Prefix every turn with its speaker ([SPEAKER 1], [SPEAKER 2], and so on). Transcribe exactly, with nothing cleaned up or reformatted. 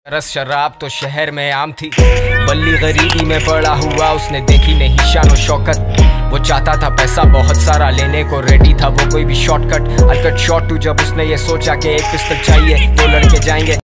[SPEAKER 1] रस शराब तो शहर में आम थी, बल्ली गरीबी में बड़ा हुआ, उसने देखी नहीं शान और शौकत। वो चाहता था पैसा बहुत सारा, लेने को रेडी था वो कोई भी शॉर्टकट। अलकट शॉट टू जब उसने ये सोचा कि एक पिस्तल चाहिए, दो लड़के जाएंगे